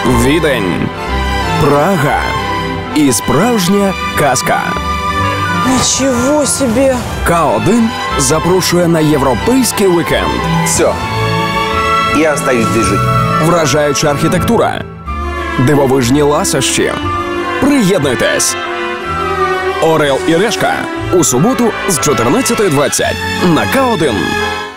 Відень, Прага і справжня казка. Ничего себе! К1 запрошує на європейський вікенд. Все. Я остаюсь здесь жить. Вражаюча архітектура, дивовижні ласощі. Приєднуйтесь! Орел і решка у суботу з 14:20 на К1.